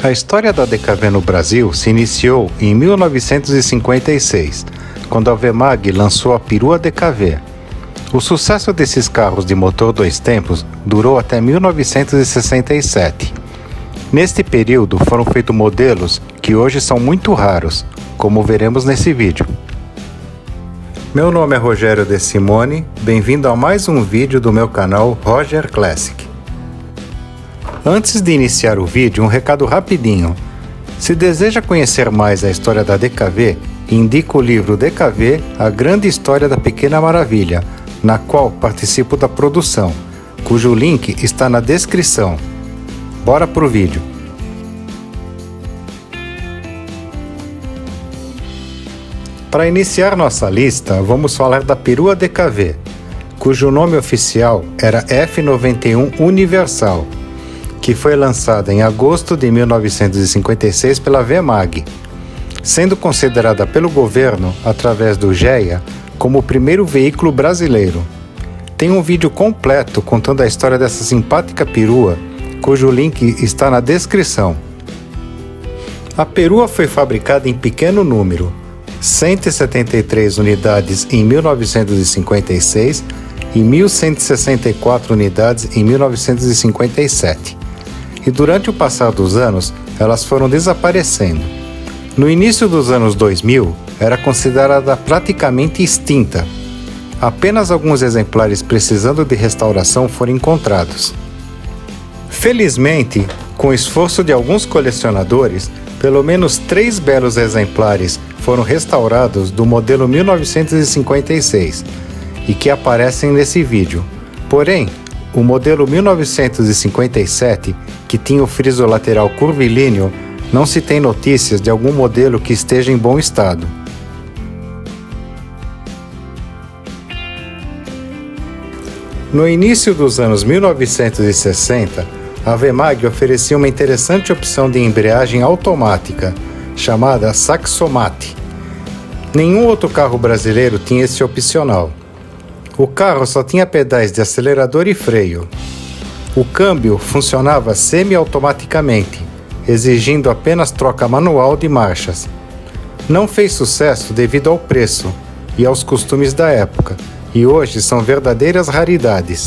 A história da DKV no Brasil se iniciou em 1956, quando a Vemag lançou a perua DKV. O sucesso desses carros de motor dois tempos durou até 1967. Neste período foram feitos modelos que hoje são muito raros, como veremos nesse vídeo. Meu nome é Rogério De Simone, bem-vindo a mais um vídeo do meu canal Roger Classic. Antes de iniciar o vídeo, um recado rapidinho. Se deseja conhecer mais a história da DKV, indico o livro DKV, A Grande História da Pequena Maravilha, na qual participo da produção, cujo link está na descrição. Bora pro vídeo. Para iniciar nossa lista, vamos falar da perua DKV, cujo nome oficial era F91 Universal, que foi lançada em agosto de 1956 pela Vemag, sendo considerada pelo governo, através do GEA, como o primeiro veículo brasileiro. Tem um vídeo completo contando a história dessa simpática perua, cujo link está na descrição. A perua foi fabricada em pequeno número, 173 unidades em 1956 e 1.164 unidades em 1957. E durante o passar dos anos, elas foram desaparecendo. No início dos anos 2000, era considerada praticamente extinta. Apenas alguns exemplares precisando de restauração foram encontrados. Felizmente, com o esforço de alguns colecionadores, pelo menos 3 belos exemplares foram restaurados do modelo 1956 e que aparecem nesse vídeo. Porém, o modelo 1957, que tinha o friso lateral curvilíneo, não se tem notícias de algum modelo que esteja em bom estado. No início dos anos 1960, a Vemag oferecia uma interessante opção de embreagem automática, chamada Saxomat. Nenhum outro carro brasileiro tinha esse opcional. O carro só tinha pedais de acelerador e freio. O câmbio funcionava semi-automaticamente, exigindo apenas troca manual de marchas. Não fez sucesso devido ao preço e aos costumes da época, e hoje são verdadeiras raridades.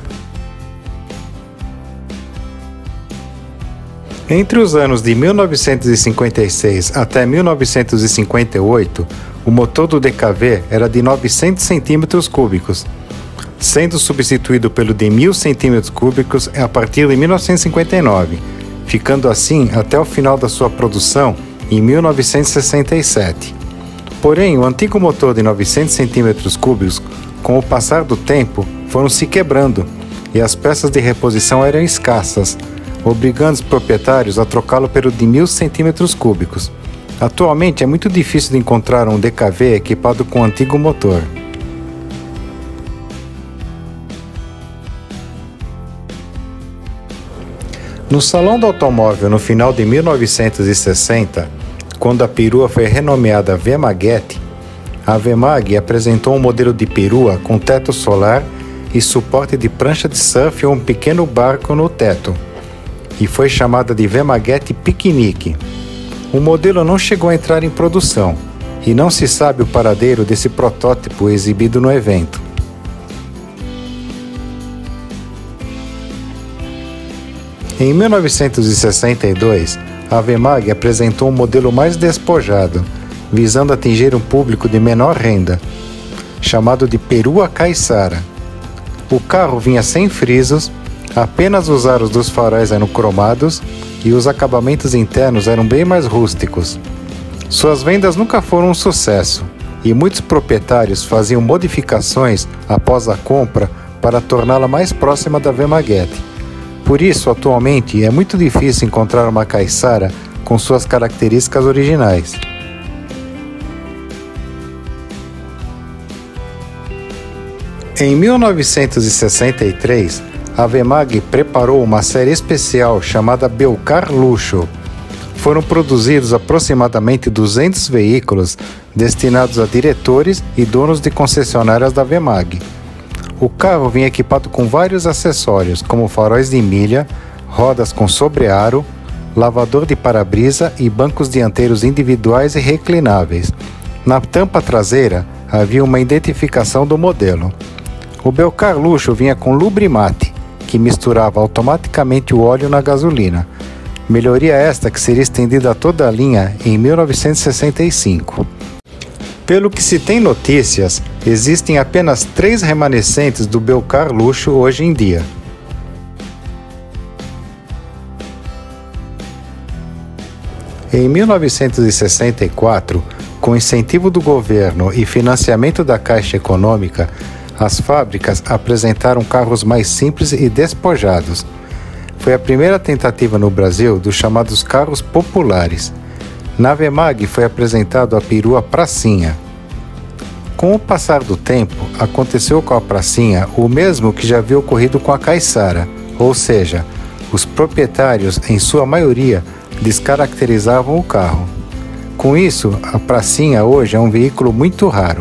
Entre os anos de 1956 até 1958, o motor do DKV era de 900 cm3, sendo substituído pelo de 1.000 cm3 a partir de 1959, ficando assim até o final da sua produção em 1967. Porém, o antigo motor de 900 cm3, com o passar do tempo, foram se quebrando e as peças de reposição eram escassas, obrigando os proprietários a trocá-lo pelo de 1.000 cm3. Atualmente é muito difícil de encontrar um DKV equipado com o antigo motor. No Salão do Automóvel no final de 1960, quando a perua foi renomeada Vemaguete, a Vemag apresentou um modelo de perua com teto solar e suporte de prancha de surf ou um pequeno barco no teto, e foi chamada de Vemaguete Piquenique. O modelo não chegou a entrar em produção, e não se sabe o paradeiro desse protótipo exibido no evento. Em 1962, a Vemag apresentou um modelo mais despojado, visando atingir um público de menor renda, chamado de Perua Caiçara. O carro vinha sem frisos, apenas os aros dos faróis eram cromados e os acabamentos internos eram bem mais rústicos. Suas vendas nunca foram um sucesso e muitos proprietários faziam modificações após a compra para torná-la mais próxima da Vemaguete. Por isso, atualmente, é muito difícil encontrar uma Caiçara com suas características originais. Em 1963, a Vemag preparou uma série especial chamada Belcar Luxo. Foram produzidos aproximadamente 200 veículos destinados a diretores e donos de concessionárias da Vemag. O carro vinha equipado com vários acessórios, como faróis de milha, rodas com sobrearo, lavador de para-brisa e bancos dianteiros individuais e reclináveis. Na tampa traseira havia uma identificação do modelo. O Belcar Luxo vinha com Lubrimate, que misturava automaticamente o óleo na gasolina. Melhoria esta que seria estendida a toda a linha em 1965. Pelo que se tem notícias, existem apenas 3 remanescentes do Belcar Luxo hoje em dia. Em 1964, com incentivo do governo e financiamento da Caixa Econômica, as fábricas apresentaram carros mais simples e despojados. Foi a primeira tentativa no Brasil dos chamados carros populares. Na Vemag foi apresentado a perua Pracinha. Com o passar do tempo, aconteceu com a Pracinha o mesmo que já havia ocorrido com a Caiçara, ou seja, os proprietários, em sua maioria, descaracterizavam o carro. Com isso, a Pracinha hoje é um veículo muito raro.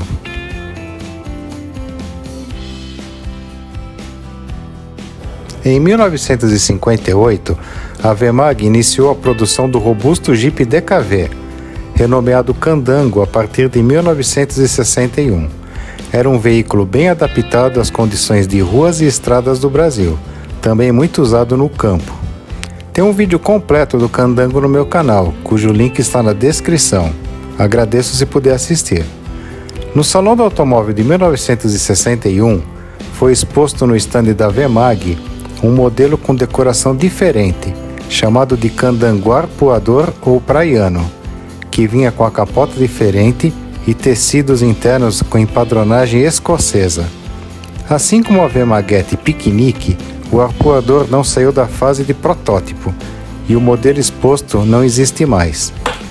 Em 1958, a Vemag iniciou a produção do robusto Jeep DKV, renomeado Candango a partir de 1961. Era um veículo bem adaptado às condições de ruas e estradas do Brasil, também muito usado no campo. Tem um vídeo completo do Candango no meu canal, cujo link está na descrição. Agradeço se puder assistir. No Salão do Automóvel de 1961, foi exposto no estande da Vemag um modelo com decoração diferente, chamado de Candango Arpoador ou Praiano, que vinha com a capota diferente e tecidos internos com empadronagem escocesa. Assim como a Vemaguete Piquenique, o arpoador não saiu da fase de protótipo e o modelo exposto não existe mais.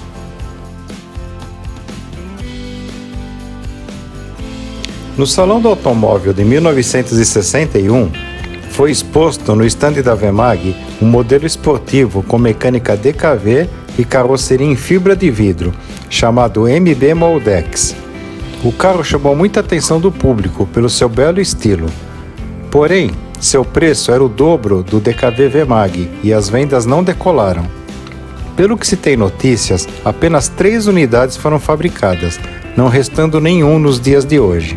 No Salão do Automóvel de 1961, foi exposto no estande da Vemag um modelo esportivo com mecânica DKV e carroceria em fibra de vidro, chamado MB Moldex. O carro chamou muita atenção do público pelo seu belo estilo. Porém, seu preço era o dobro do DKV Vemag e as vendas não decolaram. Pelo que se tem notícias, apenas 3 unidades foram fabricadas, não restando nenhum nos dias de hoje.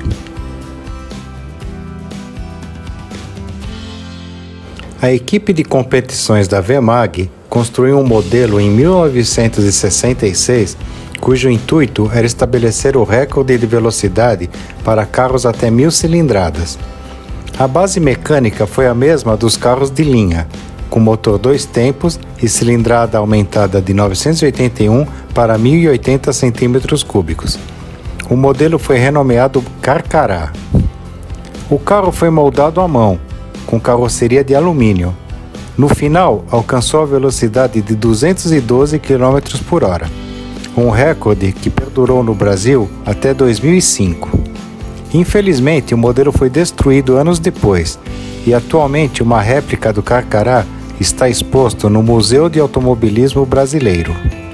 A equipe de competições da Vemag construiu um modelo em 1966, cujo intuito era estabelecer o recorde de velocidade para carros até 1000 cilindradas. A base mecânica foi a mesma dos carros de linha, com motor 2 tempos e cilindrada aumentada de 981 para 1080 cm3. O modelo foi renomeado Carcará. O carro foi moldado à mão, com carroceria de alumínio. No final, alcançou a velocidade de 212 km por hora, um recorde que perdurou no Brasil até 2005. Infelizmente, o modelo foi destruído anos depois e atualmente uma réplica do Carcará está exposto no Museu de Automobilismo Brasileiro.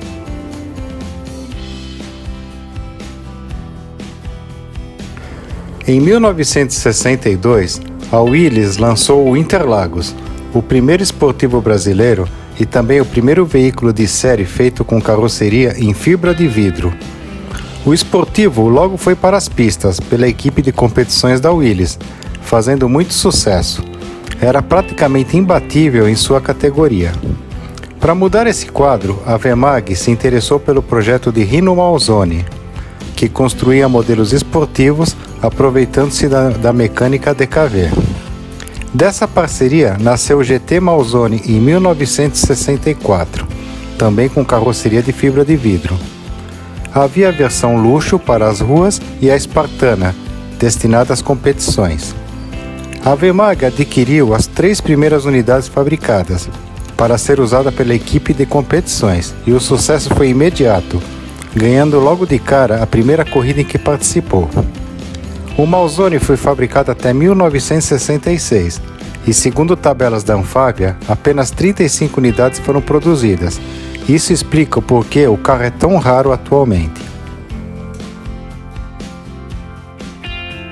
Em 1962, a Willys lançou o Interlagos, o primeiro esportivo brasileiro e também o primeiro veículo de série feito com carroceria em fibra de vidro. O esportivo logo foi para as pistas pela equipe de competições da Willys, fazendo muito sucesso. Era praticamente imbatível em sua categoria. Para mudar esse quadro, a Vemag se interessou pelo projeto de Rino Malzone, que construía modelos esportivos aproveitando-se da mecânica DKV. Dessa parceria nasceu o GT Malzone em 1964, também com carroceria de fibra de vidro. Havia a versão luxo para as ruas e a espartana, destinada às competições. A Vemag adquiriu as 3 primeiras unidades fabricadas, para ser usada pela equipe de competições, e o sucesso foi imediato, ganhando logo de cara a primeira corrida em que participou. O Malzone foi fabricado até 1966, e segundo tabelas da Anfávia, apenas 35 unidades foram produzidas. Isso explica o porquê o carro é tão raro atualmente.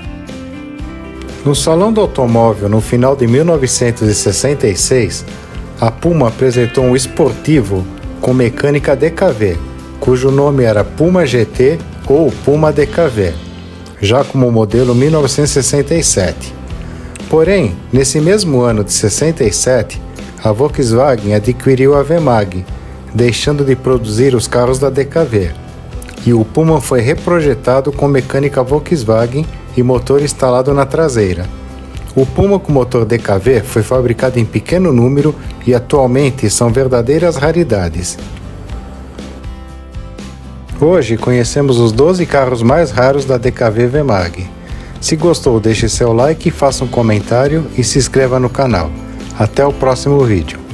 No Salão do Automóvel, no final de 1966, a Puma apresentou um esportivo com mecânica DKV, cujo nome era Puma GT ou Puma DKV, já como modelo 1967. Porém, nesse mesmo ano de 67, a Volkswagen adquiriu a WEMAG, deixando de produzir os carros da DKV, e o Puma foi reprojetado com mecânica Volkswagen e motor instalado na traseira. O Puma com motor DKV foi fabricado em pequeno número e atualmente são verdadeiras raridades. Hoje conhecemos os 12 carros mais raros da DKV WEMAG. Se gostou, deixe seu like, faça um comentário e se inscreva no canal. Até o próximo vídeo.